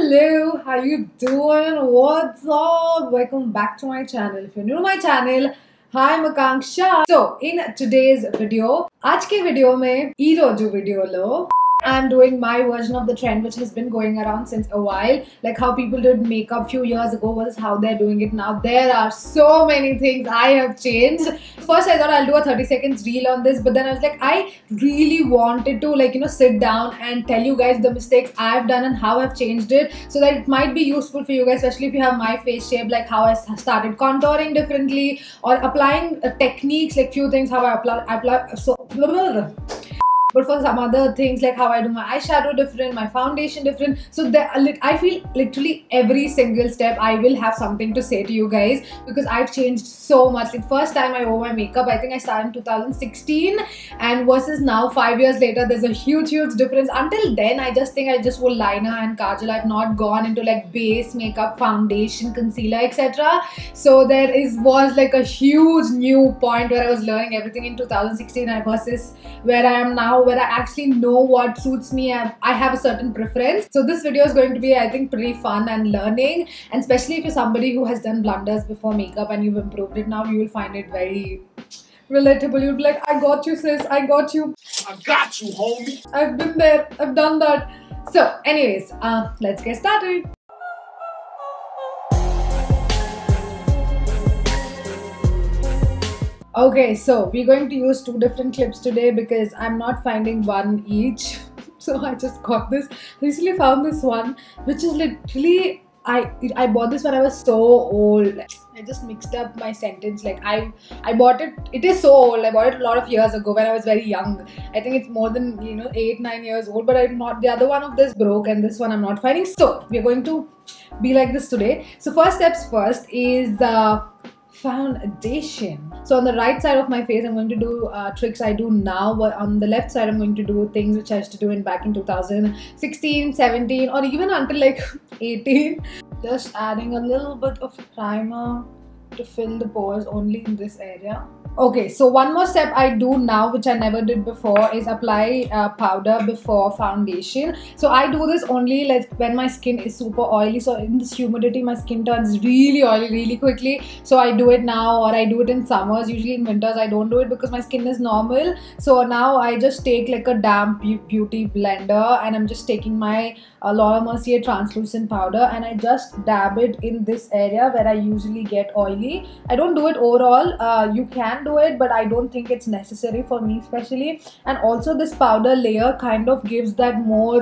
Hello, how you doing? What's up? Welcome back to my channel. If you're new to my channel, hi, I'm Akanksha. So, in today's video, आज के video में जो video लो, I'm doing my version of the trend which has been going around since a while, like how people did makeup few years ago versus how they're doing it now. There are so many things I have changed. First I thought I'll do a 30 seconds reel on this, but then I was like, I really wanted to sit down and tell you guys the mistakes I've done and how I've changed it, so that it might be useful for you guys, especially if you have my face shape, like how I started contouring differently or applying techniques, like few things how I apply so but for some other things like how I do my eyeshadow different, my foundation different. So I feel literally every single step I will have something to say to you guys, because I've changed so much. Like first time I wore my makeup, I think I started in 2016, and versus now 5 years later, there's a huge difference. Until then, I just wore liner and kajal. I've not gone into like base makeup, foundation, concealer, etc. So there was like a huge new point where I was learning everything in 2016 versus where I am now, where I actually know what suits me and I have a certain preference. So this video is going to be, I think, pretty fun and learning, and especially if you're somebody who has done blunders before makeup and you've improved it now, you will find it very relatable. You'll be like, I got you sis, I got you, homie, I've been there, I've done that. So anyways, let's get started. Okay, so we're going to use two different clips today because I'm not finding one each. So I just got this. Recently found this one, which is literally, I bought this when I was so old. I just mixed up my sentence. Like I bought it. It is so old. I bought it a lot of years ago when I was very young. I think it's more than 8-9 years old. But I'm not. The other one of this broke, and this one I'm not finding. So we're going to be like this today. So first steps first is foundation. So on the right side of my face, I'm going to do tricks I do now, but on the left side I'm going to do things which I used to do back in 2016, 17, or even until like 18. Just adding a little bit of primer to fill the pores only in this area. Okay, so one more step I do now, which I never did before, is apply powder before foundation. So I do this only like when my skin is super oily. So in this humidity, my skin turns really oily really quickly. So I do it now, or I do it in summers. Usually in winters, I don't do it because my skin is normal. So now I just take like a damp beauty blender, and I'm just taking my Laura Mercier translucent powder, and I just dab it in this area where I usually get oily. I don't do it overall. You can do it, but I don't think it's necessary for me especially. And also this powder layer kind of gives that more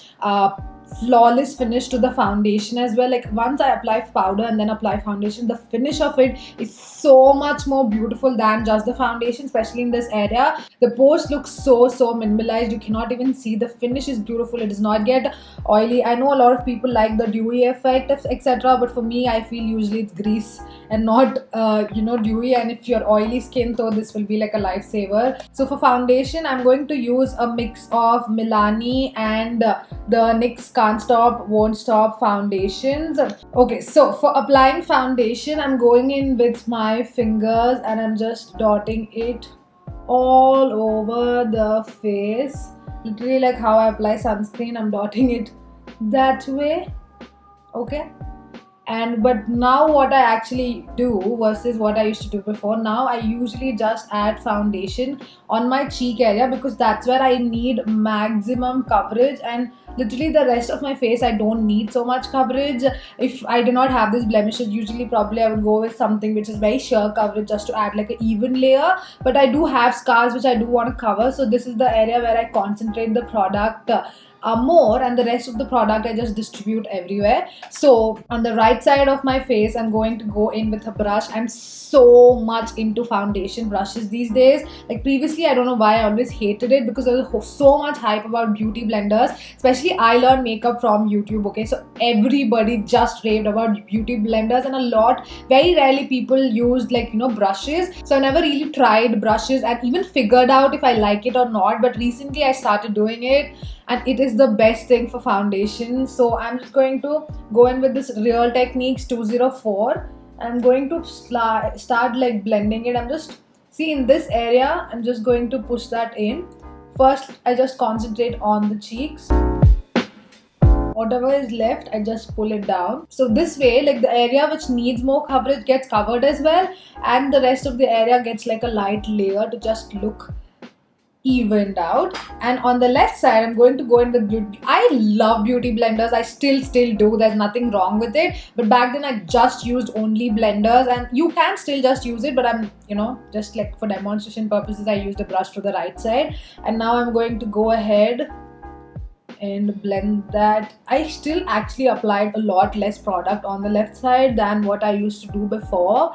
flawless finish to the foundation as well. Like once I apply powder and then apply foundation, the finish of it is so much more beautiful than just the foundation, especially in this area. The pores look so minimalized. You cannot even see. The finish is beautiful. It does not get oily. I know a lot of people like the dewy effect, etc., but for me, I feel usually it's grease and not dewy. And if you're oily skin, so this will be like a lifesaver. So for foundation, I'm going to use a mix of Milani and the NYX Can't Stop Won't Stop foundations. Okay, so for applying foundation, I'm going in with my fingers and I'm just dotting it all over the face. Literally like how I apply sunscreen, I'm dotting it that way. Okay. But now what I actually do versus what I used to do before, now I usually just add foundation on my cheek area because that's where I need maximum coverage, and literally the rest of my face I don't need so much coverage. If I do not have these blemishes, usually probably I would go with something which is very sheer coverage just to add like an even layer. But I do have scars which I do want to cover, so this is the area where I concentrate the product more, and the rest of the product I just distribute everywhere. So on the right side of my face, I'm going to go in with a brush. I'm so much into foundation brushes these days. Like previously, I don't know why I always hated it, because there was so much hype about beauty blenders. Especially I learned makeup from YouTube. Okay, so everybody just raved about beauty blenders, and very rarely people used like brushes. So I never really tried brushes and even figured out if I like it or not. But recently I started doing it, and it is the best thing for foundation. So I'm just going to go in with this Real Techniques 204. I'm going to start like blending it. I'm just, see, in this area, I'm just going to push that in. First, I just concentrate on the cheeks. whatever is left, I just pull it down. So this way, like the area which needs more coverage gets covered as well, and the rest of the area gets like a light layer to just look evened out. And on the left side, I'm going to go in with beauty. I love beauty blenders. I still do. There's nothing wrong with it. But back then I just used only blenders, and you can still just use it. But I'm, just like for demonstration purposes, I used a brush for the right side. And now I'm going to go ahead and blend that. I still actually applied a lot less product on the left side than what I used to do before.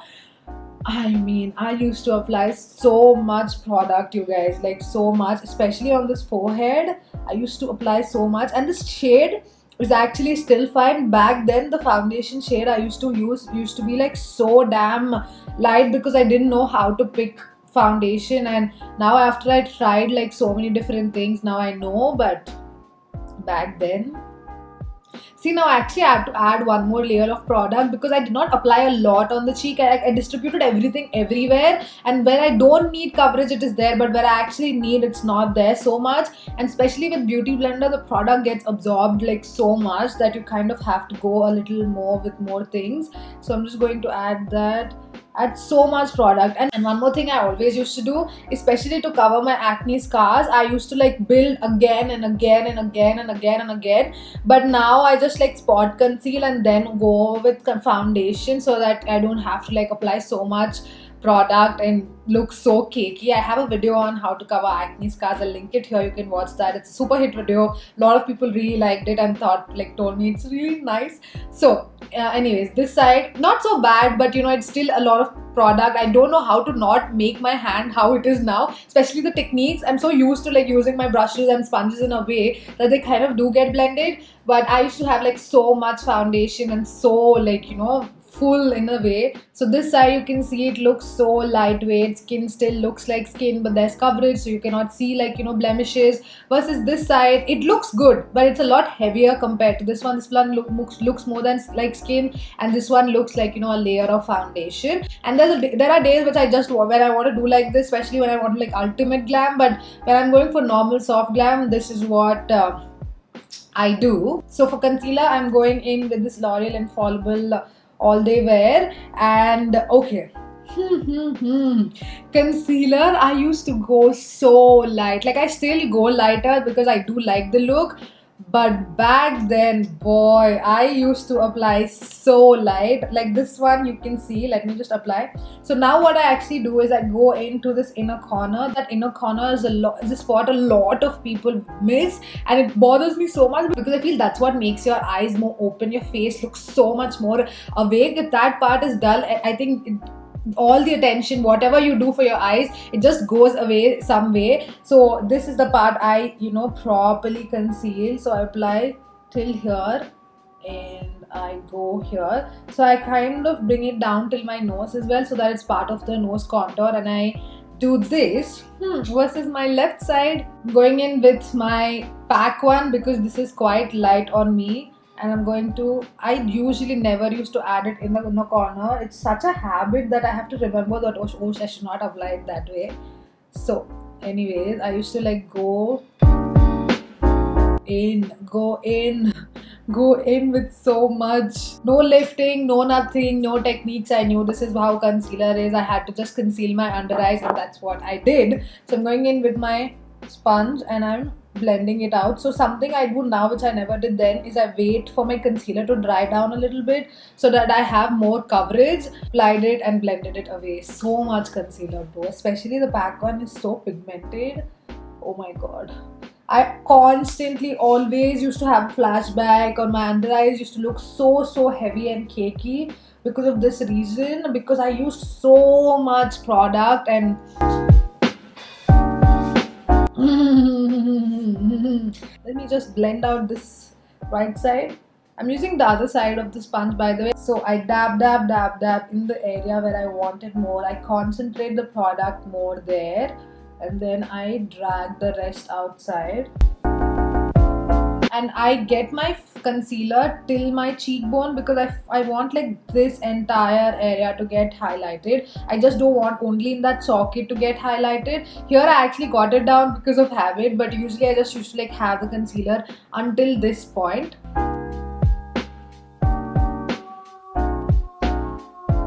I mean, I used to apply so much product, you guys, like so much, especially on this forehead. I used to apply so much, and this shade is actually still fine. Back then, the foundation shade I used to use used to be like so damn light because I didn't know how to pick foundation. And now after I tried like so many different things, now I know. But back then, see, now actually I have to add one more layer of product because I did not apply a lot on the cheek. I distributed everything everywhere, and where I don't need coverage, it is there, but where I actually need, it's not there so much. And especially with beauty blender, the product gets absorbed like so much that you kind of have to go a little more with more things. So I'm just going to add so much product. And one more thing I always used to do, especially to cover my acne scars, I used to like build again and again and again and again and again. But now I just like spot conceal and then go with foundation so that I don't have to like apply so much product and look so cakey. I have a video on how to cover acne scars. I'll link it here. You can watch that. It's a super hit video. A lot of people really liked it and told me it's really nice. So anyways, this side not so bad, but it's still a lot of product. I don't know how to not make my hand how it is now, especially the techniques. I'm so used to like using my brushes and sponges in a way that they kind of do get blended, but I used to have like so much foundation and so like full in a way. So this side, you can see it looks so lightweight. Skin still looks like skin, but there's coverage, so you cannot see like blemishes. Versus this side, it looks good, but it's a lot heavier compared to this one. This one looks more than like skin, and this one looks like a layer of foundation. And there are days which I just when I want to do like this, especially when I want like ultimate glam. But when I'm going for normal soft glam, this is what I do. So for concealer, I'm going in with this L'Oreal Infallible All Day Wear. And okay, concealer, I used to go so light. Like I still go lighter because I do like the look, but back then, boy, I used to apply so light. Like this one, you can see. Let me just apply. So now what I actually do is I go into this inner corner. That inner corner is a spot a lot of people miss, and it bothers me so much because I feel that's what makes your eyes more open. Your face looks so much more awake. If that part is dull, I think all the attention, whatever you do for your eyes, it just goes away some way. So this is the part I properly conceal. So I apply till here and I go here. So I kind of bring it down till my nose as well, so that it's part of the nose contour. And I do this versus my left side, going in with my pack one because this is quite light on me. And I'm going to, I usually never used to add it in the inner corner. It's such a habit that I have to remember that, oh, I should not apply it that way. So anyways, I used to like go in with so much. No lifting, no nothing, no techniques. I knew this is how concealer is. I had to just conceal my under eyes, and that's what I did. So I'm going in with my sponge and I'm blending it out. So something I do now which I never did then is I wait for my concealer to dry down a little bit so that I have more coverage. Applied it and blended it away. So much concealer though, especially the pack one is so pigmented. Oh my god. I constantly always used to have a flashback, or my under eyes used to look so heavy and cakey because of this reason, because I used so much product. And let me just blend out this right side. I'm using the other side of the sponge, by the way. So I dab in the area where I want it more. I concentrate the product more there, and then I drag the rest outside. And I get my concealer till my cheekbone because I want like this entire area to get highlighted. I just don't want only in that socket to get highlighted. Here I actually got it down because of habit, but usually I just used to like have the concealer until this point.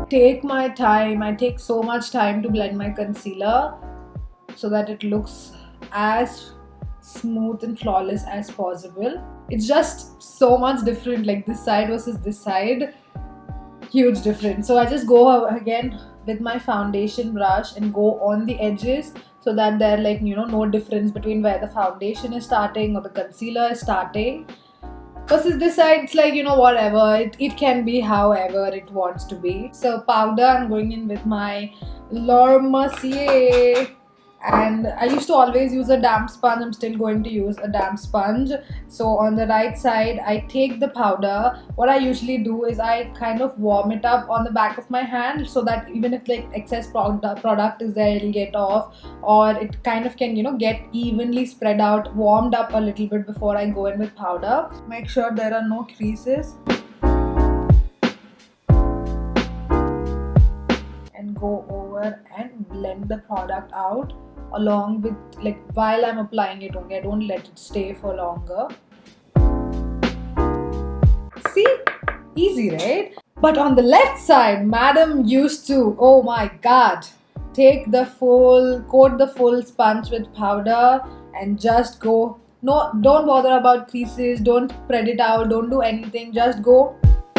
take my time. I take so much time to blend my concealer so that it looks as smooth and flawless as possible. It's just so much different, like this side versus this side, huge difference. So I just go again with my foundation brush and go on the edges so that there like no difference between where the foundation is starting or the concealer is starting. Versus this side, it's like whatever, it can be however it wants to be. So powder, I'm going in with my Laura Mercier, and I used to always use a damp sponge. I'm still going to use a damp sponge. So on the right side, I take the powder. What I usually do is I kind of warm it up on the back of my hand so that even if like excess product is there, it'll get off, or it kind of can get evenly spread out, warmed up a little bit before I go in with powder. Make sure there are no creases. And go over and blend the product out along with, like, while I'm applying it only. I don't let it stay for longer. See? Easy, right? But on the left side, madam used to, oh my god, coat the full sponge with powder and just go. No, don't bother about creases, don't spread it out, don't do anything, just go.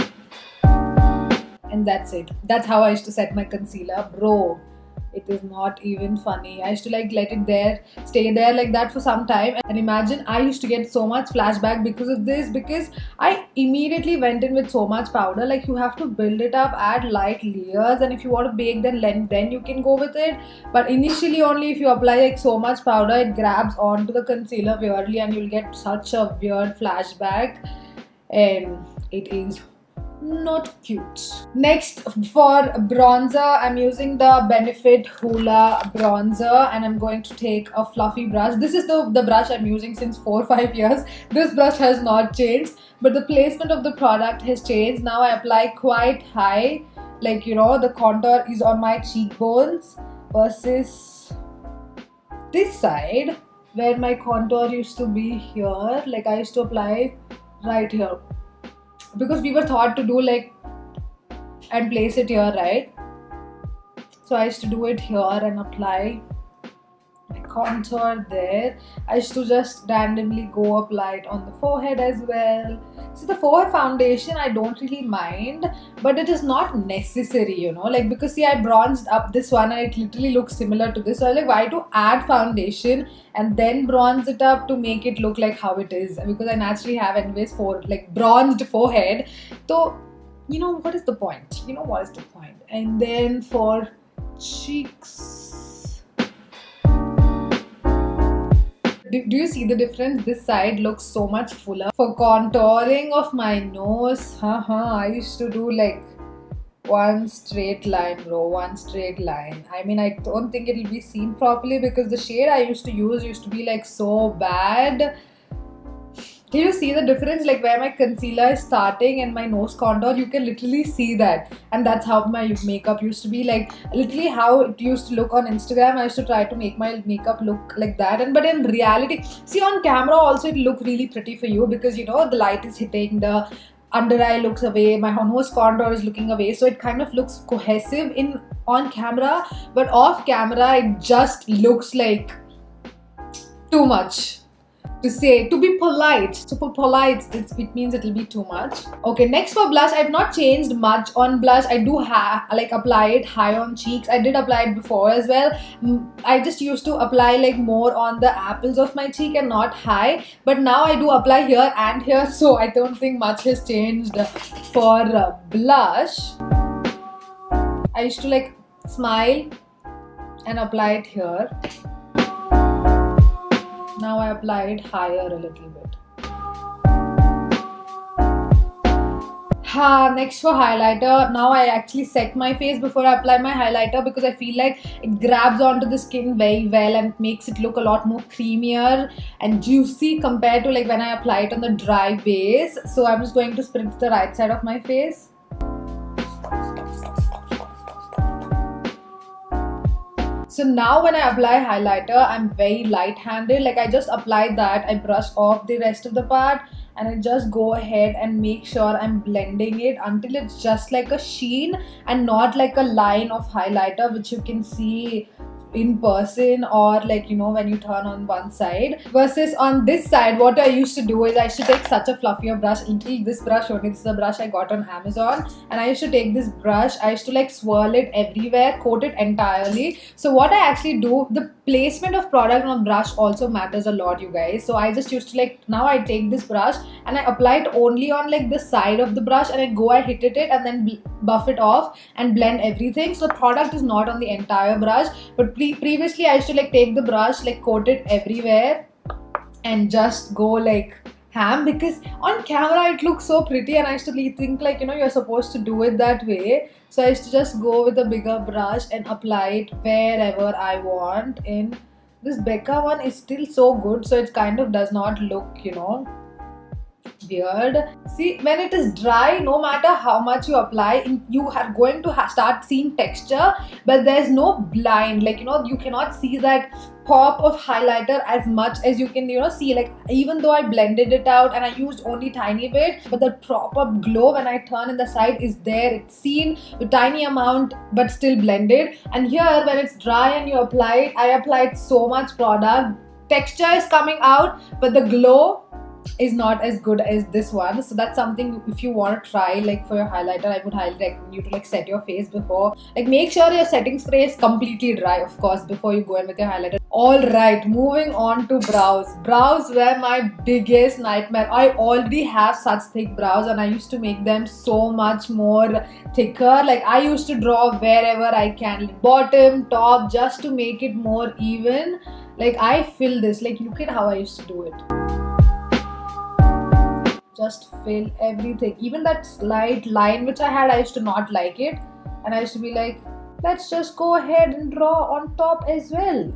And that's it. That's how I used to set my concealer, bro. It is not even funny. I used to like let it stay there like that for some time. And imagine, I used to get so much flashback because of this, because I immediately went in with so much powder. Like, you have to build it up, add light layers, and if you want to bake then you can go with it. But initially only if you apply like so much powder, it grabs onto the concealer weirdly and you'll get such a weird flashback, and it is not cute. Next, for bronzer, I'm using the Benefit Hoola bronzer, and I'm going to take a fluffy brush. This is the brush I'm using since 4 or 5 years. This brush has not changed, but the placement of the product has changed. Now I apply quite high, like the contour is on my cheekbones, versus this side where my contour used to be here. Like, I used to apply right here, because we were taught to do like and place it here, right? So I used to do it here and apply my contour there. I used to just randomly go apply it on the forehead as well. So the forehead foundation I don't really mind, but it is not necessary, like, because see, I bronzed up this one and it literally looks similar to this. So I was like, why to add foundation and then bronze it up to make it look like how it is? Because I naturally have anyways bronzed forehead. So what is the point? What is the point? And then for cheeks, do you see the difference? This side looks so much fuller. For contouring of my nose, I used to do like one straight line, bro, one straight line. I mean, I don't think it'll be seen properly because the shade I used to use used to be like so bad. Can you see the difference? Like, where my concealer is starting and my nose contour, you can literally see that. And that's how my makeup used to be, like literally how it used to look on Instagram. I used to try to make my makeup look like that, but in reality, see, on camera also it looked really pretty for you because the light is hitting, the under eye looks away, my nose contour is looking away, so it kind of looks cohesive on camera, but off camera it just looks like too much. To be polite. So for polite, it means it will be too much. Okay, next for blush, I've not changed much on blush. I do apply it high on cheeks. I did apply it before as well. I just used to apply like more on the apples of my cheek and not high. But now I do apply here and here, so I don't think much has changed. For blush, I used to like smile and apply it here. Now I apply it higher a little bit. Next for highlighter, now I actually set my face before I apply my highlighter because I feel like it grabs onto the skin very well and makes it look a lot more creamier and juicy compared to like when I apply it on the dry base. So I'm just going to spritz the right side of my face. So now when I apply highlighter, I'm very light-handed. Like, I just apply that, I brush off the rest of the part and I just go ahead and make sure I'm blending it until it's just like a sheen and not like a line of highlighter which you can see in person, or like, you know, when you turn on one side versus on this side. What I used to do is I used to take such a fluffier brush, literally this brush only, this is a brush I got on Amazon, and I used to take this brush, I used to like swirl it everywhere, coat it entirely. So what I actually do, the placement of product on brush also matters a lot, you guys. So I just used to like, now I take this brush and I apply it only on like the side of the brush, and I hit it and then buff it off and blend everything, so the product is not on the entire brush. But previously I used to like take the brush, like coat it everywhere and just go like ham, because on camera it looks so pretty and I used to think like, you know, you're supposed to do it that way. So I used to just go with a bigger brush and apply it wherever I want. And this Becca one is still so good, so it kind of does not look, you know, weird. See, when it is dry, no matter how much you apply, you are going to start seeing texture, but there's no blind, like, you know, you cannot see that pop of highlighter as much as you can, you know, see. Like, even though I blended it out and I used only tiny bit, but the proper glow when I turn in the side is there. It's seen with tiny amount but still blended. And here when it's dry and you apply it, I applied so much product, texture is coming out, but the glow is not as good as this one. So that's something, if you want to try like for your highlighter, I would highly recommend you to like set your face before, like make sure your setting spray is completely dry, of course, before you go in with your highlighter. Alright, moving on to brows. Brows were my biggest nightmare. I already have such thick brows and I used to make them so much more thicker. Like, I used to draw wherever I can, bottom, top, just to make it more even. Like, I fill this, like look at how I used to do it. Just fill everything. Even that slight line which I had, I used to not like it, and I used to be like, let's just go ahead and draw on top as well.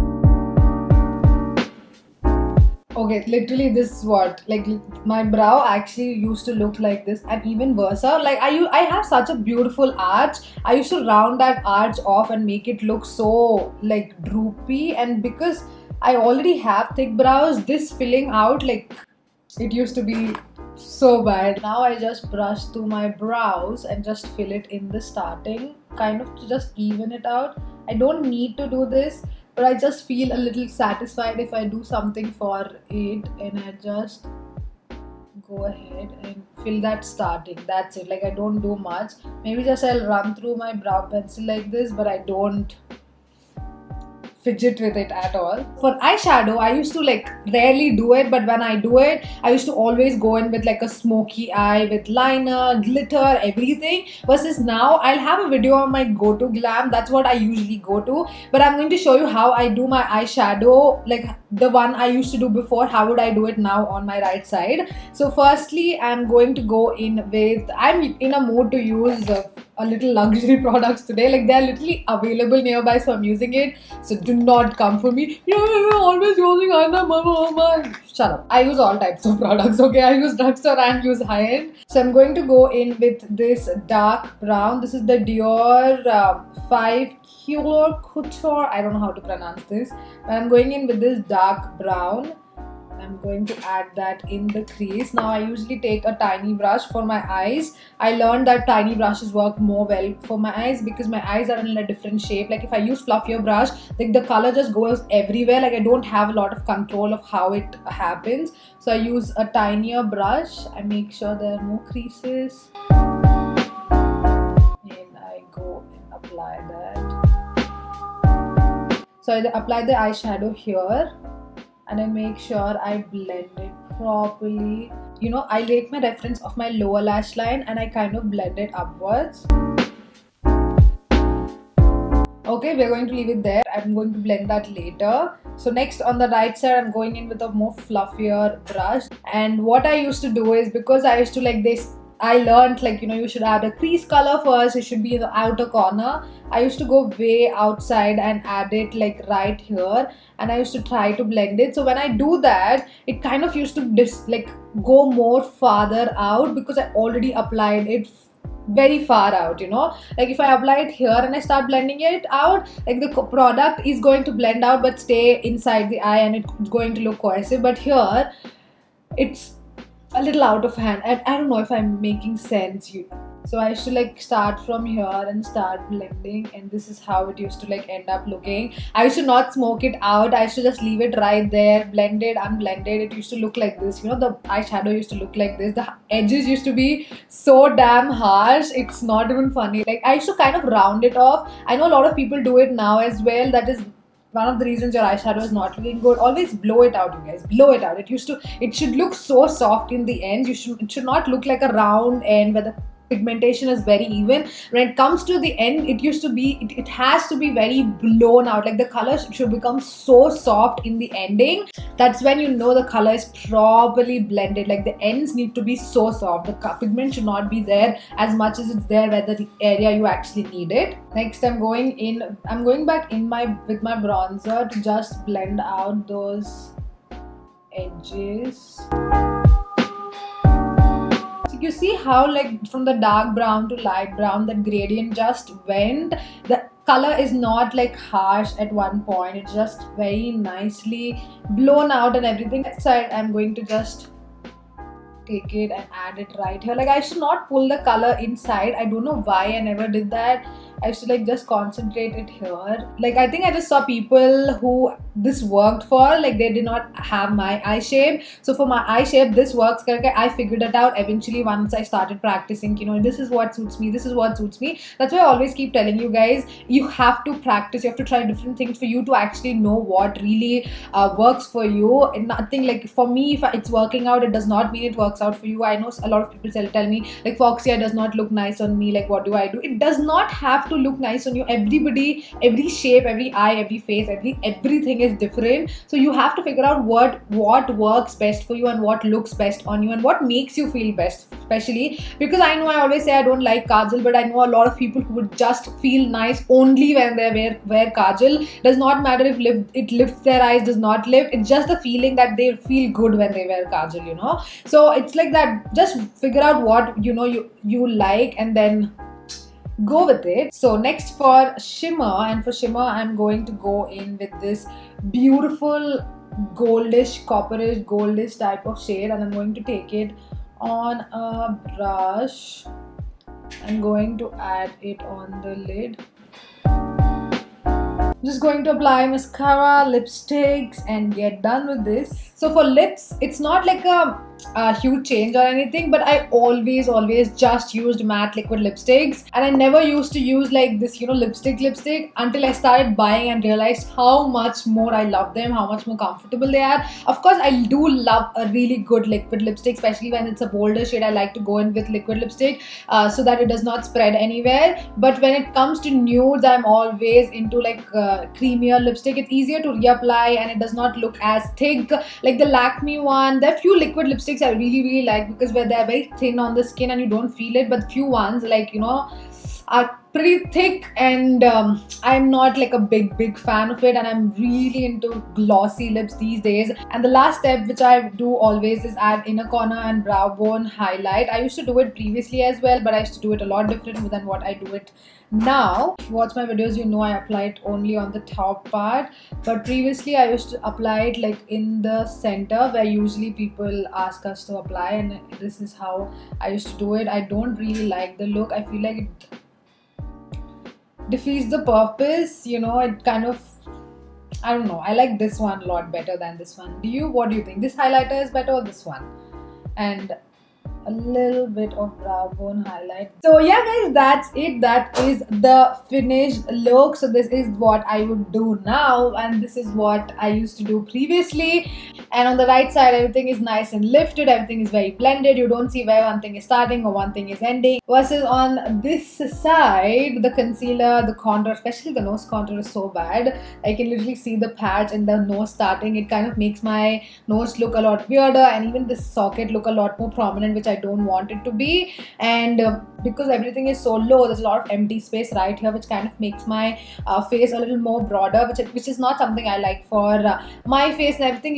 Okay, literally this is what, like, my brow actually used to look like this, and even worse. Like, I have such a beautiful arch. I used to round that arch off and make it look so like droopy, and because I already have thick brows, this filling out, like, it used to be so bad. Now I just brush through my brows and just fill it in the starting, kind of to just even it out. I don't need to do this, but I just feel a little satisfied if I do something for it, and I just go ahead and fill that starting. That's it. Like, I don't do much. Maybe just I'll run through my brow pencil like this, but I don't fidget with it at all. For eyeshadow, I used to like rarely do it, but when I do it, I used to always go in with like a smoky eye with liner, glitter, everything. Versus now, I'll have a video on my go-to glam. That's what I usually go to. But I'm going to show you how I do my eyeshadow, like the one I used to do before. How would I do it now on my right side? So firstly, I'm going to go in with, I'm in a mood to use a little luxury products today. Like, they're literally available nearby, so I'm using it. So do not come for me. You're always using mama. Shut up. I use all types of products, okay? I use drugstore and use high-end. So I'm going to go in with this dark brown. This is the Dior 5 Kilo Couture. I don't know how to pronounce this, but I'm going in with this dark brown. I'm going to add that in the crease. Now I usually take a tiny brush for my eyes. I learned that tiny brushes work more well for my eyes because my eyes are in a different shape. Like, if I use fluffier brush, like the color just goes everywhere. Like, I don't have a lot of control of how it happens. So I use a tinier brush. I make sure there are no creases. And I go and apply that. So I apply the eyeshadow here. And I make sure I blend it properly. You know, I take my reference of my lower lash line and I kind of blend it upwards. Okay, we're going to leave it there. I'm going to blend that later. So next, on the right side, I'm going in with a more fluffier brush. And what I used to do is, because I used to like this, I learned, like, you know, you should add a crease color first. It should be in the outer corner. I used to go way outside and add it like right here, and I used to try to blend it. So when I do that, it kind of used to like go more farther out because I already applied it very far out, you know. Like, if I apply it here and I start blending it out, like the product is going to blend out but stay inside the eye and it's going to look cohesive. But here, it's a little out of hand. I don't know if I'm making sense. So I used to like start from here and start blending, and this is how it used to like end up looking. I used to not smoke it out. I used to just leave it right there, blended, unblended. It used to look like this. You know, the eyeshadow used to look like this. The edges used to be so damn harsh. It's not even funny. Like, I used to kind of round it off. I know a lot of people do it now as well. That is one of the reasons your eyeshadow is not looking good. Always blow it out, you guys. Blow it out. It should look so soft in the end. It should not look like a round end where the pigmentation is very even. When it comes to the end, it has to be very blown out. Like, the color should become so soft in the ending. That's when you know the color is properly blended. Like, the ends need to be so soft. The pigment should not be there as much as it's there where the area you actually need it. Next, I'm going back in with my bronzer to just blend out those edges. You see how, like, from the dark brown to light brown, that gradient just went. The color is not like harsh at one point. It's just very nicely blown out and everything. That side, I'm going to just take it and add it right here. Like, I should not pull the color inside. I don't know why I never did that. I used to like just concentrate it here. Like, I think I just saw people who this worked for, like, they did not have my eye shape. So for my eye shape, this works. I figured it out eventually once I started practicing. You know, this is what suits me. This is what suits me. That's why I always keep telling you guys, you have to practice. You have to try different things for you to actually know what really works for you. And nothing like, for me, if it's working out, it does not mean it works out for you. I know a lot of people tell me, like, Foxia does not look nice on me. Like, what do I do? It does not have to look nice on you. Everybody, every shape, every eye, every face, everything is different. So you have to figure out what works best for you and what looks best on you and what makes you feel best. Especially because I know I always say I don't like kajal, but I know a lot of people who would just feel nice only when they wear kajal. Does not matter if it lifts their eyes, does not lift. It's just the feeling that they feel good when they wear kajal, you know. So it's like that. Just figure out what you like and then go with it. So next, for shimmer, I'm going to go in with this beautiful goldish, copperish, goldish type of shade, and I'm going to take it on a brush. I'm going to add it on the lid. Just going to apply mascara, lipsticks, and get done with this. So for lips, it's not like a huge change or anything, but I always just used matte liquid lipsticks, and I never used to use like this, you know, lipstick until I started buying and realized how much more I love them, how much more comfortable they are. Of course, I do love a really good liquid lipstick, especially when it's a bolder shade. I like to go in with liquid lipstick so that it does not spread anywhere. But when it comes to nudes, I'm always into like creamier lipstick. It's easier to reapply and it does not look as thick. Like the Lakme one, there are few liquid lipsticks I really like because where they're very thin on the skin and you don't feel it, but few ones, like, you know, are pretty thick, and I'm not like a big fan of it, and I'm really into glossy lips these days. And the last step which I do always is add inner corner and brow bone highlight. I used to do it previously as well, but I used to do it a lot different than what I do it now. If you watch my videos, you know I apply it only on the top part, but previously I used to apply it like in the center where usually people ask us to apply, and this is how I used to do it. I don't really like the look. I feel like it defeats the purpose, you know. It kind of, I don't know, I like this one a lot better than this one. What do you think? This highlighter is better or this one? And a little bit of brow bone highlight. So yeah guys, that's it. That is the finished look. So this is what I would do now, and this is what I used to do previously. And on the right side, everything is nice and lifted, everything is very blended. You don't see where one thing is starting or one thing is ending. Versus on this side, the concealer, the contour, especially the nose contour, is so bad. I can literally see the patch in the nose starting. It kind of makes my nose look a lot weirder, and even this socket look a lot more prominent, which I don't want it to be. And because everything is so low, there's a lot of empty space right here, which kind of makes my face a little more broader, which is not something I like for my face. And everything looks a lot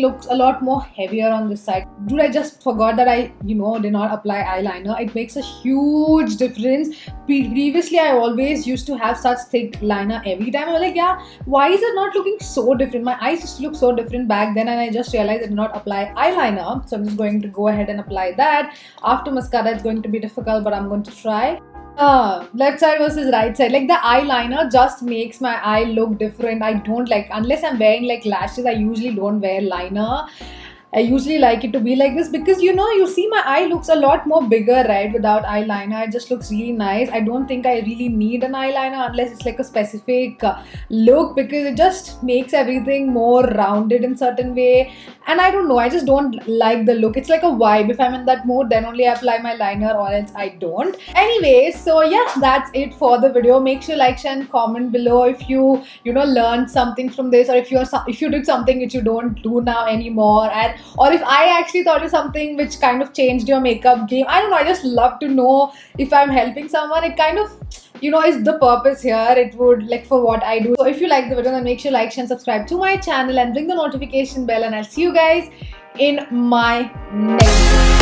lot more heavier on this side. Dude, I just forgot that I, did not apply eyeliner. It makes a huge difference. Previously, I always used to have such thick liner every time. I was like, yeah, why is it not looking so different? My eyes used to look so different back then, and I just realized I did not apply eyeliner. So I'm just going to go ahead and apply that. After mascara, it's going to be difficult, but I'm going to try. Left side versus right side. Like the eyeliner just makes my eye look different. I don't like, unless I'm wearing like lashes, I usually don't wear liner. I usually like it to be like this because you see my eye looks a lot more bigger, right? Without eyeliner, it just looks really nice. I don't think I really need an eyeliner unless it's like a specific look, because it just makes everything more rounded in certain way. And I don't know, I just don't like the look. It's like a vibe. If I'm in that mood, then only I apply my liner, or else I don't. Anyway, so yeah, that's it for the video. Make sure like, share and comment below if you learned something from this, or if you did something which you don't do now anymore, or if I actually taught you something which kind of changed your makeup game. I don't know, I just love to know if I'm helping someone. It kind of is the purpose here. It would, like, for what I do. So if you like the video, then make sure like, share and subscribe to my channel and ring the notification bell, and I'll see you guys in my next video.